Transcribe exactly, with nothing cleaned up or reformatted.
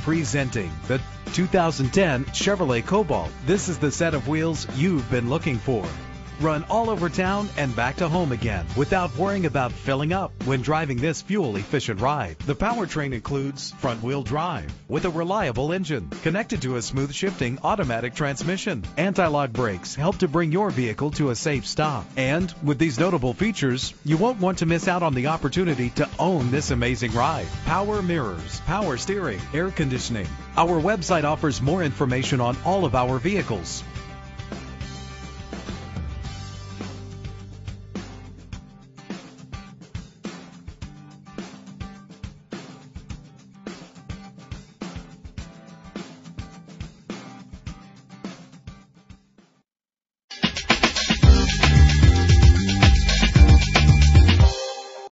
Presenting the two thousand ten Chevrolet Cobalt. This is the set of wheels you've been looking for. Run all over town and back to home again without worrying about filling up when driving this fuel-efficient ride. The powertrain includes front-wheel drive with a reliable engine connected to a smooth shifting automatic transmission. Anti-lock brakes help to bring your vehicle to a safe stop. And with these notable features, you won't want to miss out on the opportunity to own this amazing ride. Power mirrors, power steering, air conditioning. Our website offers more information on all of our vehicles.